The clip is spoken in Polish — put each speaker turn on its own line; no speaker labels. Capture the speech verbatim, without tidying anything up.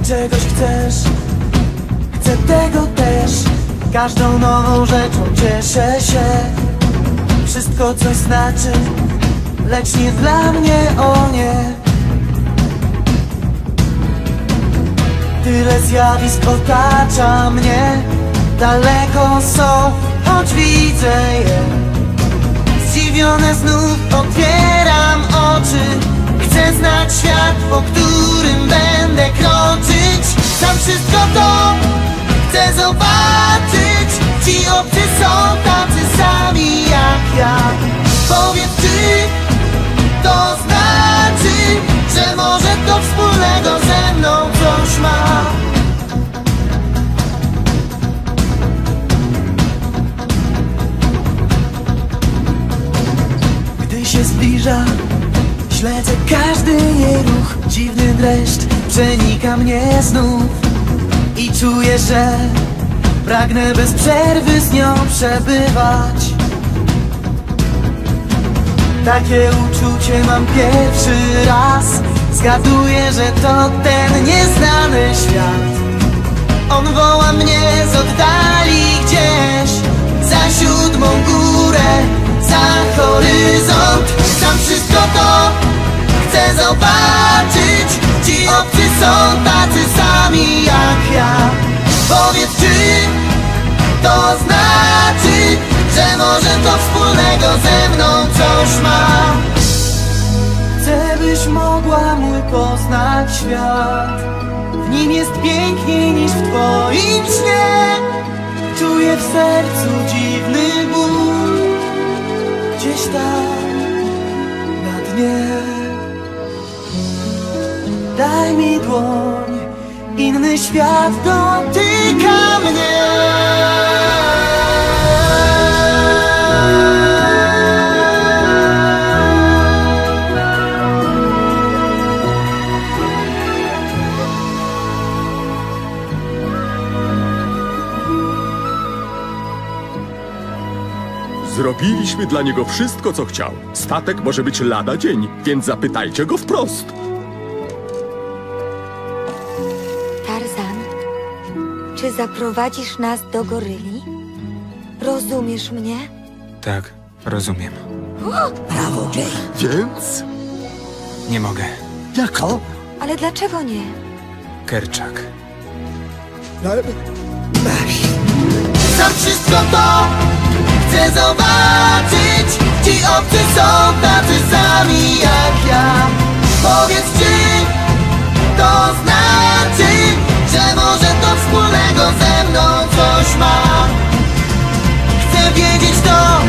czegoś chcesz, chcę tego też. Każdą nową rzeczą cieszę się. Wszystko coś znaczy, lecz nie dla mnie, o nie. Tyle zjawisk otacza mnie, daleko są, choć widzę je. Zdziwione znów otwieram oczy. Chcę znać świat, po którym będę kroczyć. Sam wszystko to chcę zobaczyć. Ci obcy są tacy sami jak ja. Powiedz, czy to znaczy, że może to wspólnego ze mną coś ma. Gdy się zbliża, śledzę każdy jej ruch. Dziwny dreszcz przenika mnie znów i czuję, że pragnę bez przerwy z nią przebywać. Takie uczucie mam pierwszy raz. Zgaduję, że to ten nieznany świat. On woła mnie z oddali gdzieś, za siódmą górę, za horyzont. Tam wszystko to chcę zobaczyć. Ci obcy są tacy sami jak ja. Powiedz, czy to znaczy, że może to wspólnego ze mną coś ma. Chcę, byś mogła mój poznać świat. W nim jest piękniej niż w twoim śnie. Czuję w sercu dziwny ból, gdzieś tam na dnie. Daj mi dłoń, inny świat dotyka mnie.
Zrobiliśmy dla niego wszystko, co chciał. Statek może być lada dzień, więc zapytajcie go wprost.
Tarzan, czy zaprowadzisz nas do goryli? Rozumiesz mnie?
Tak, rozumiem.
Brawo, Jay.
Więc?
Nie mogę.
Jako?
Ale dlaczego nie?
Kerczak.
Sam wszystko to chcę zobaczyć. Ci obcy są tacy sami jak ja. Powiedz, czy to znaczy, że może to wspólnego ze mną coś ma. Chcę wiedzieć to.